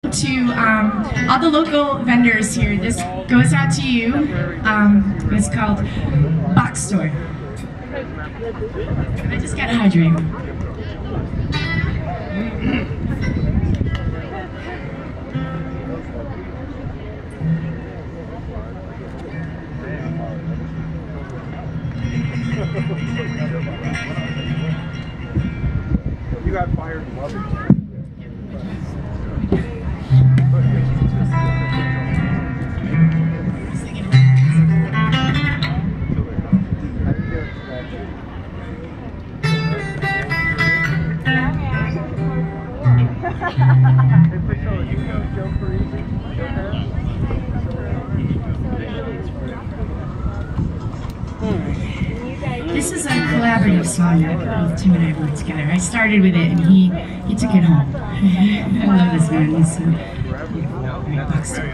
To all the local vendors here, this goes out to you. It's called Box Store. I just got hydrated. You got fired in Lubbock. This is a collaborative song that both Tim and I wrote together. I started with it and he took it home. I love this man. He's so great. Box Store.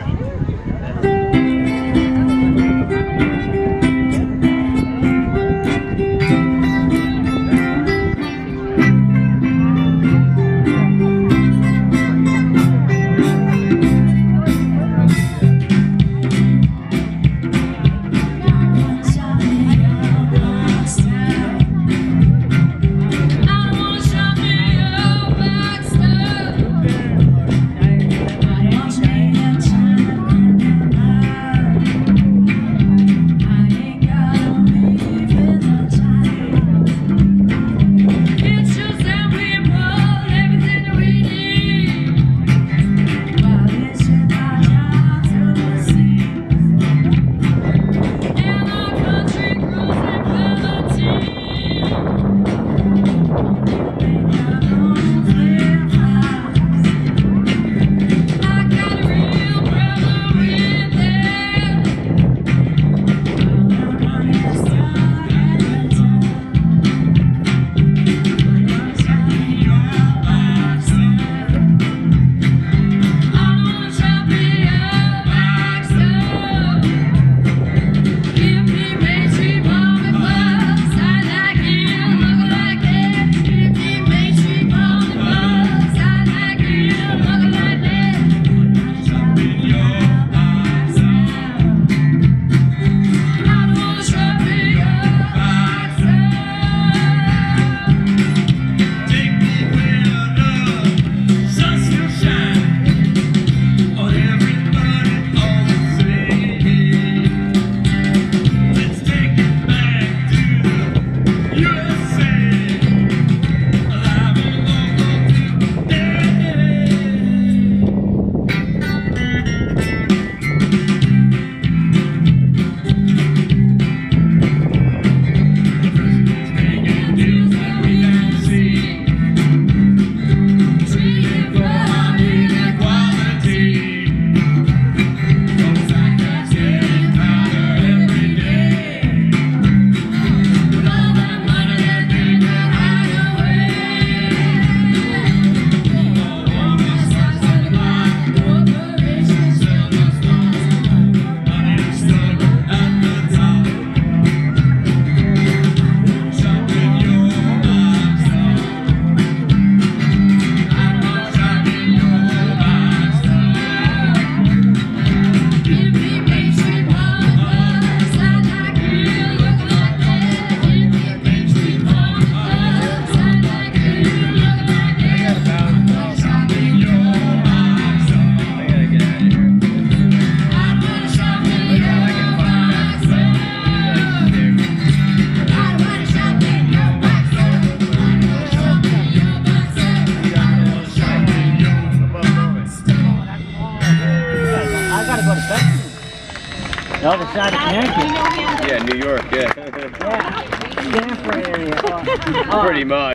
The other side of Connecticut. Yeah, New York, yeah. Yeah, Stanford area. Pretty much.